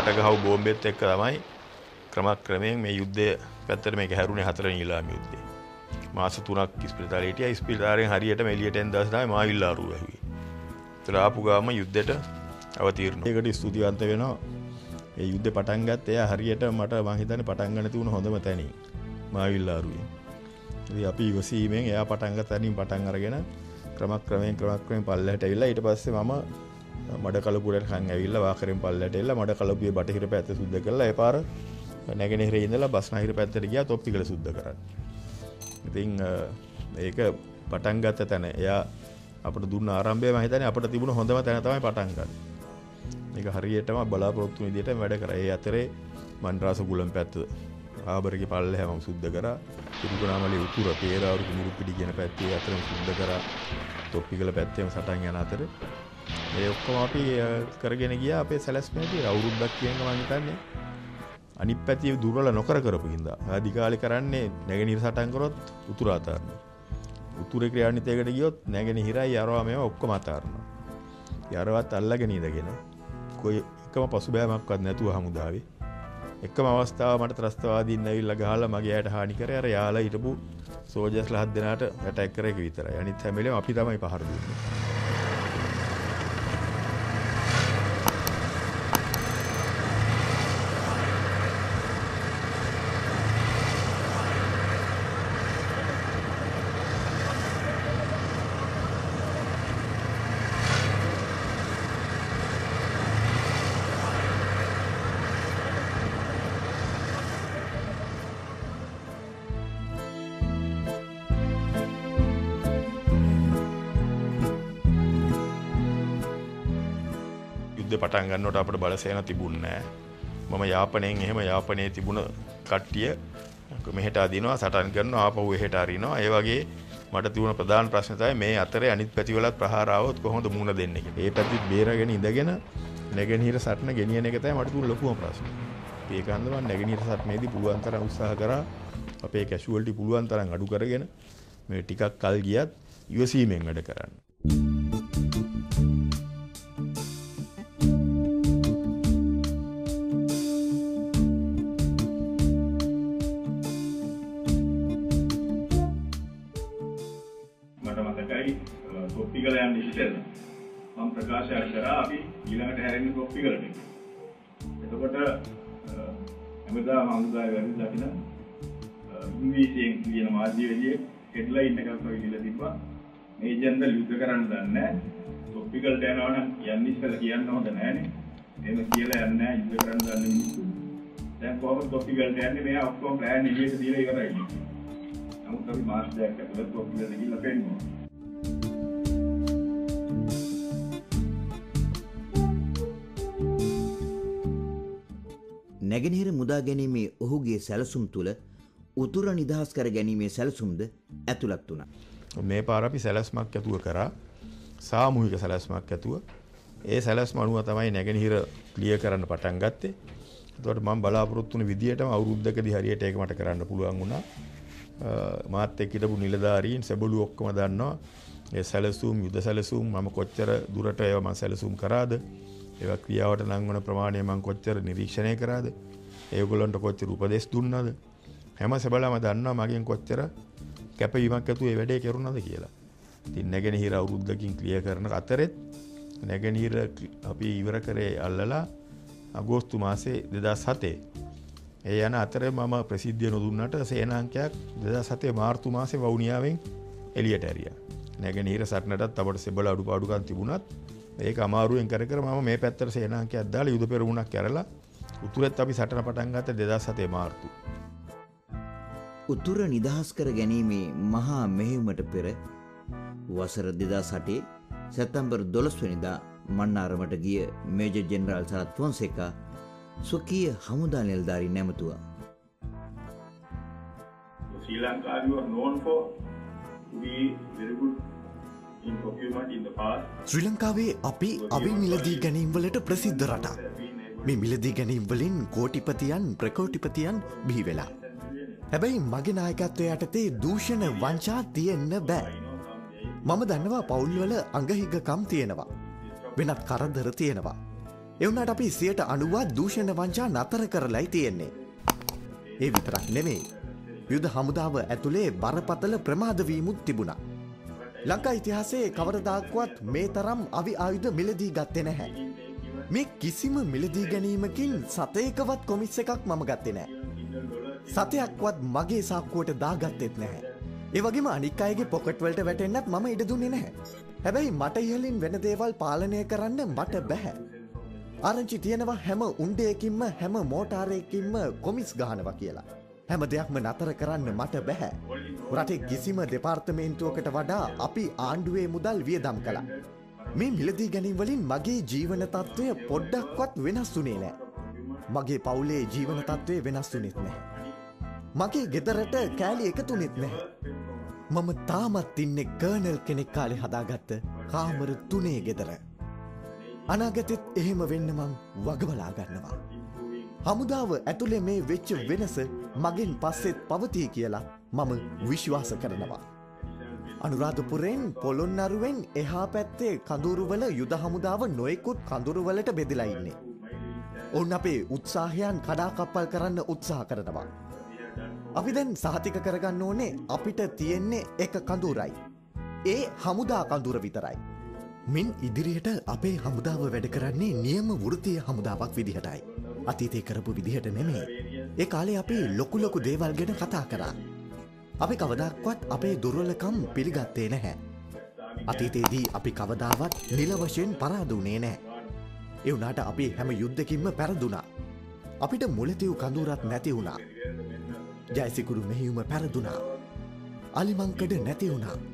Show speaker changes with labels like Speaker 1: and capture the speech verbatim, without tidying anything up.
Speaker 1: හටගහව බෝම්බෙත් එක්ක තමයි ක්‍රමක්‍රමයෙන් මේ යුද්ධය පැත්තට මේක හැරුණේ හතරවෙනි ඊළාම යුද්ධය. මාස තුනක් ඉස්පිරිතාලේ හිටියා. ඉස්පිරිතාලෙන් හරියටම එළියට එන දවස් තමයි මාවිල්ලාරුව ඇහුවේ. ඒතර ආපු ගාම යුද්ධෙට අවතීර්ණ. ඒකට ස්තුතිවන්ත වෙනවා. මේ යුද්ධේ පටන් ගත්තේ එයා හරියට මට මං හිතන්නේ පටන් ගන්න තිබුණ හොඳම තැනින් මාවිල්ලාරුවේ. ඉතින් අපි ඉවසීමෙන් එයා පටන් ගත්ත තැනින් පටන් අරගෙන ක්‍රමක්‍රමයෙන් ක්‍රමක්‍රමයෙන් පල්ලෙහාට ඇවිල්ලා ඊට පස්සේ මම මඩ කලපුරට කන් ඇවිල්ලා වාකරෙන් පල්ලෙහාට ඇවිල්ලා මඩ කලපුවේ බටහිර පැත්ත සුද්ධ කරලා ඒ පාර නැගෙනහිර ඉඳලා බස්නාහිර පැත්තට ගියා තොප්පිකල සුද්ධ කරන්න. ඉතින් ඒක පටන් ගත්ත තැන එයා අපිට දුන්න ආරම්භය මම හිතන්නේ අපිට තිබුණ හොඳම තැන තමයි පටන් ගන්න. මේක හරියටම බලාපොරොත්තු වෙන විදිහට වැඩ කරා. ඒ අතරේ මන්රාස කුලම් පැත්ත ආබරගේ පල්ලෙහා මම සුද්ධ කරා. තිරුකනාමලේ උතුර පේරාවරු කුරුපිටි කියන පැත්තේ අතරම සුද්ධ කරා. තොප්පිකල පැත්තේම සටන් යන අතර ඒ ඔක්කොම අපි කරගෙන ගියා අපේ සැලැස්මේදී අවුරුද්දක් කියන මම හිතන්නේ. අනිත් පැතිය දුර්වල නොකර කරපු හින්දා ආදිකාලේ කරන්නේ නැගෙනහිර සටන් කරොත් උතුර අතාරනවා. උතුරේ ක්‍රියාන්විතයකට ගියොත් නැගෙනහිරයි යරවා මේවා ඔක්කොම අතාරනවා. යරවත් අල්ලගෙන ඉඳගෙන કોઈ එකම පසුබෑමක්වත් නැතුව හමුදාවේ එකම අවස්ථාව මට ත්‍රස්තවාදීන් ඇවිල්ලා ගහලා මගේ ඇයට හානි කරේ අර යාලා හිටපු සෝල්ජර්ස්ලා හත් දෙනාට ඇටැක් කරේ ඒක විතරයි. අනිත් හැම වෙලේම අපි තමයි පහර දුන්නේ. පටන් ගන්නකොට අපිට බලසේන තිබුණේ නැහැ. මම යාපනයෙන් එහෙම යාපනයේ තිබුණ කට්ටිය මෙහෙට අදිනවා සටන් කරනවා ආපහු එහෙට අරිනවා. ඒ වගේ මට තිබුණ ප්‍රධාන ප්‍රශ්නේ තමයි මේ අතරේ අනිත් පැතිවලත් ප්‍රහාර ආවොත් කොහොමද මුණ දෙන්නේ කියලා. ඒ පැතිත් බේරගෙන ඉඳගෙන නැගෙනහිර සටන ගෙනියන එක තමයි මට තිබුණ ලොකුම ප්‍රශ්නේ. ඒක හන්ද මම නැගෙනහිර සටනේදී පුළුවන් තරම් උත්සාහ කරා අපේ කැෂුවල්ටි පුළුවන් තරම් අඩු කරගෙන මේ ටිකක් කල් ගියත් ඉවසීමෙන් වැඩ කරන්න.
Speaker 2: මම ප්‍රකාශයක් කරා අපි ඊළඟට හැරෙන්නේ තොප්පිකලට. එතකොට හැමදාම හමුදාවේ වැඩි දකින්න ඉංග්‍රීසියෙන් කියන මාධ්‍යවේදියෙක් හෙඩ්ලයින් එකක් වගේ දීලා තිබ්බා. මේ ජෙනරල් යුද්ධ කරන්න දන්නේ නැහැ. තොප්පිකලට යනවා නම් යන්න ඉස්සෙල්ලා කියන්න හොඳ නැහැනේ. එහෙම කියලා යන්නේ නැහැ යුද්ධ කරන්න දන්නේ මිනිස්සු. දැන් කොහොමද තොප්පිකලට යන්නේ? මෙයා ඔක්කොම ප්ලෑන් එළියට දීලා ඉවරයි. නමුත් අපි මාස් දෙකක් ඇතුළත තොප්පිකලට ගිහිල්ලා පෙන්නවා.
Speaker 3: නැගෙනහිර මුදා ගැනීමේ ඔහුගේ සැලසුම් තුළ උතුර නිදහස් කර ගැනීමේ සැලසුම්ද ඇතුළත් වුණා.
Speaker 1: මේ පාර අපි සැලැස්මක් ඇතුව කරා. සාමූහික සැලැස්මක් ඇතුව. ඒ සැලැස්ම අනුව තමයි නැගෙනහිර ක්ලියර් කරන්න පටන් ගත්තේ. ඒකට මම බලාපොරොත්තු වුණු විදියටම අවුරුද්දකදී හරියට ඒක මට කරන්න පුළුවන් වුණා. මාත් එක්ක හිටපු නිලධාරීන් සෙබළු ඔක්කොම දන්නවා. ඒ සැලසුම් යුද සැලසුම් මම කොච්චර දුරට ඒවා මම සැලසුම් කරාද? ඒවා ක්‍රියාවට නංවන ප්‍රමාණය මම කොච්චර නිරීක්ෂණය කරාද? ඒගොල්ලන්ට කොච්චර උපදෙස් දුන්නාද? හැම සෙබළම දන්නවා මගෙන් කොච්චර කැපවීමක් ඇතුව මේ වැඩේ කරුණාද කියලා. ඉතින් නැගෙනහිර අවුරුද්දකින් ක්‍රියා කරන අතරෙත් නැගෙනහිර අපි ඉවර කරේ අල්ලලා අගෝස්තු මාසේ දෙදහස් හතේ. ඒ යන අතරේ මම ප්‍රසිද්ධිය නොදුන්නට සේනාංකයක් දෙදහස් හතේ මාර්තු මාසේ වවුනියාවෙන් එළියට ඇරියා. නැගෙනහිර සටනටත් අපට සෙබළ අඩුපාඩුකම් තිබුණත් ඒක අමාරුවෙන් කර කර මම මේ පැත්තට සේනාංකයක් දාලා යුද පෙරමුණක් කරලා උතුරෙත් අපි සටන පටන් ගත්ත දෙදහස් හතේ මාර්තු.
Speaker 3: උතුර නිදහස් කර ගැනීමේ මහා මෙහෙයුමට පෙර වසර දෙදහස් අටේ සැප්තැම්බර් දොළොස් වෙනිදා මන්නාරමට ගිය මේජර් ජෙනරාල් සරත් ෆොන්සේකා ස්වකීය හමුදා නිලධාරීන් නැමතුවා.
Speaker 2: Sri Lanka you are known for to be very good in procurement in the past.
Speaker 4: ශ්‍රී ලංකාවේ අපි අවි මිලදී ගැනීම් වලට ප්‍රසිද්ධ රටක්. මේ මිලදී ගැනීම් වලින් කෝටිපතියන් ප්‍රකෝටිපතියන් බිහි වෙලා. හැබැයි මගේ නායකත්වය යටතේ දූෂණ වංචා තියෙන්න බෑ. මම දන්නවා පවුල්වල අංගහිගකම් තියෙනවා. වෙනත් කරදර තියෙනවා. එවුනට අපි සියයට අනුවත් දූෂණ වංචා නතර කරලායි තියෙන්නේ. ඒ විතරක් නෙමෙයි. යුද හමුදාව ඇතුලේ බරපතල ප්‍රමාද වීමුත් තිබුණා. ලංකා ඉතිහාසයේ කවරදාක්වත් මේ තරම් අවි ආයුධ මිලදී ගත්තේ නැහැ. මේ කිසිම මිලදී ගැනීමකින් සතේකවත් කොමිස් එකක් මම ගත්තේ නැහැ. සතයක්වත් මගේ සාක්කුවට දාගත්තෙත් නැහැ. ඒ වගේම අනික් අයගේ පොකට් වලට වැටෙන්නත් මම ඉඩ දුන්නේ නැහැ. හැබැයි මට ඉහලින් වෙන දේවල් පාලනය කරන්න මට බෑ. ආරංචි තියෙනවා හැම උණ්ඩයකින්ම හැම මෝටාරයකින්ම කොමිස් ගහනවා කියලා. හැම දෙයක්ම නතර කරන්න මට බෑ. රටේ කිසිම දෙපාර්තමේන්තුවකට වඩා අපි ආණ්ඩුවේ මුදල් වියදම් කළා. මේ මිලදී ගැනීම වලින් මගේ ජීවන තත්ත්වය පොඩ්ඩක්වත් වෙනස් වුණේ නැහැ. මගේ පවුලේ ජීවන තත්ත්වය වෙනස් වුණෙත් නැහැ. මගේ ගෙදරට කෑලි එකතුනෙත් නැහැ. මම තාමත් ඉන්නේ කර්නල් කෙනෙක් කාලේ හදාගත්ත කාමර තුනේ ගෙදර. අනාගතෙත් එහෙම වෙන්න මං වගබලා ගන්නවා. හමුදාව ඇතුලේ මේ වෙච්ච වෙනස මගෙන් පස්සෙත් පවතී කියලා මම විශ්වාස කරනවා. අනුරාධපුරෙන් පොළොන්නරුවෙන් එහා පැත්තේ කඳුරුවල යුද හමුදාව නොයෙකුත් කඳුරුවලට බෙදලා ඉන්නේ. ඔවුන් අපේ උත්සාහයන් කඩාකප්පල් කරන්න උත්සාහ කරනවා. අපි දැන් සහතික කරගන්න ඕනේ අපිට තියෙන්නේ එක කඳුරයි. ඒ හමුදා කඳුර විතරයි. මින් ඉදිරියට අපේ හමුදාව වැඩ කරන්නේ නියම වෘත්තීය හමුදාවක් විදිහටයි. අතීතේ කරපු විදිහට නෙමෙයි. ඒ කාලේ අපි ලොකු ලොකු දේවල් ගැන කතා කරා. අපි කවදාවත් අපේ දුර්වලකම් පිළිගත්තේ නැහැ. අතීතයේදී අපි කවදාවත් නිල වශයෙන් පරාදුනේ නැහැ. ඒ වුණාට අපි හැම යුද්ධකින්ම පෙරදුනා. අපිට මුලතිව් කඳුරක් නැති වුණා. ජයසිකුරු මෙහියුම පෙරදුනා. අලිමංකඩ නැති වුණා.